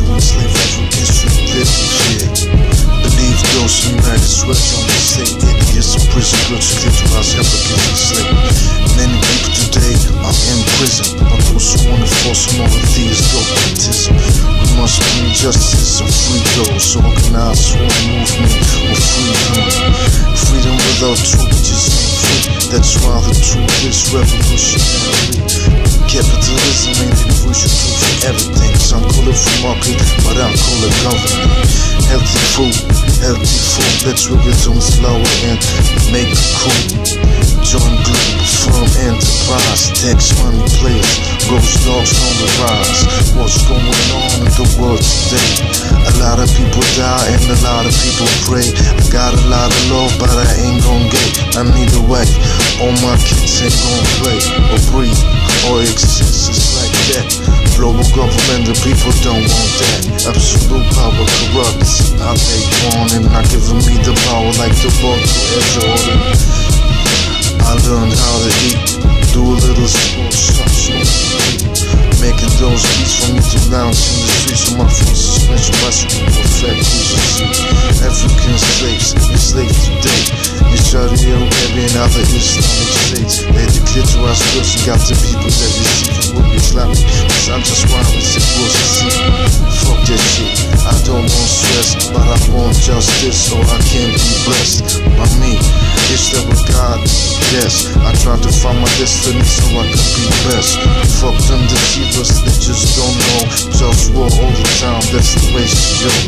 enslaved Africans should live with fear. Believe those united sweat on the state. Idiots in prison, girls who claim to rise Africans enslaved. Many people today are in prison, but those who want to force on all of these dogmatism. We must bring justice and free those organized for a movement of freedom. Freedom without truth just ain't free. That's why the truth is revolutionary. Capitalism ain't the universal truth for everything. Some call it free market, but I call it government. Healthy food, let's rig it on slower and make it cool. Join Globalfirm enterprise, tax money players, GhostDogz on the rise. What's going on in the world today? A lot of people die and a lot of people pray. I got a lot of love, but I ain't gon' get. I need a wife, all my kids ain't gon' play or breathe or exist, it's like that. Global government, the people don't want that. Absolute power corrupts how they want it, not giving me the power like the book to Edge Order. I learned how to eat, do a little sports, making those beats for me to lounge in the streets of my feet, suspension bicycle, perfect cruising. African slaves, enslaved today in Saudi Arabia and other Islamic states. They declare to us girls and got the people that receive it will be Islamic. Cause I'm just why it's supposed to see. Fuck that shit, I don't want stress, but I want justice so I can be blessed by me. It's that with God, yes. I try to find my destiny so I can be best. Fuck them deceivers, they just don't know. JustWar all the time, that's the way she go.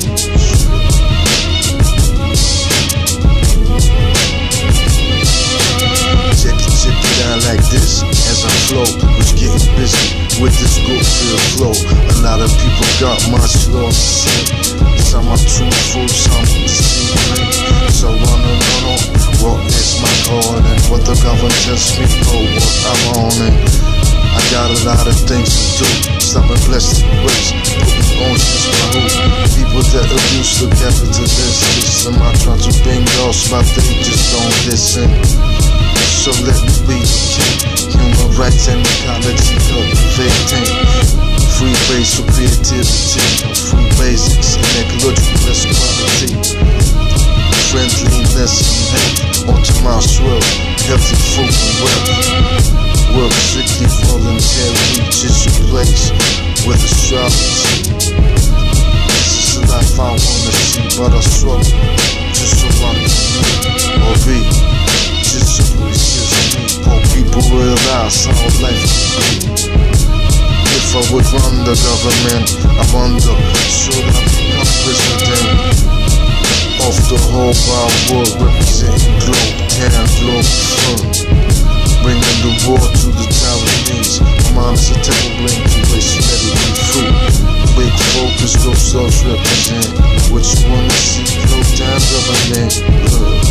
Check it out like this as I flow, was getting busy with this good feel flow. A lot of people got much love to say. Some are truthful, some secret. So I wanna know what is my calling, what the government tells me, oh what I'm on it. I got a lot of things to do, stop and bless the ways, putting oceans by who? People that abuse the capitalist system. I try to bring those, but they just don't listen. So let me be the king. Human rights and ecological vetting. Free base for creativity, free basics and ecological equality. Friendliness and hate, optimized world, healthy food and wealth. Work strictly voluntary, just a place with astrology. This is the life I wanna see, but I struggle just so I can or be. Just so it's just me. All people realize how life can be. If I would run the government, I wonder, should I become president of the whole wide world, representing Globetown, Globalfirm, bringing the war to the Taiwanese. My mind is a terrible incubation, let it be free. Big focus, GhostDogz represent what you wanna see. Globetown government,